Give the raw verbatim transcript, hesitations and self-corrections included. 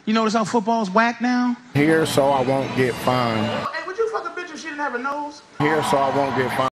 You notice how football's whack now? Here so I won't get fined. Hey, would you fuck a bitch if she didn't have a nose? Here so I won't get fined.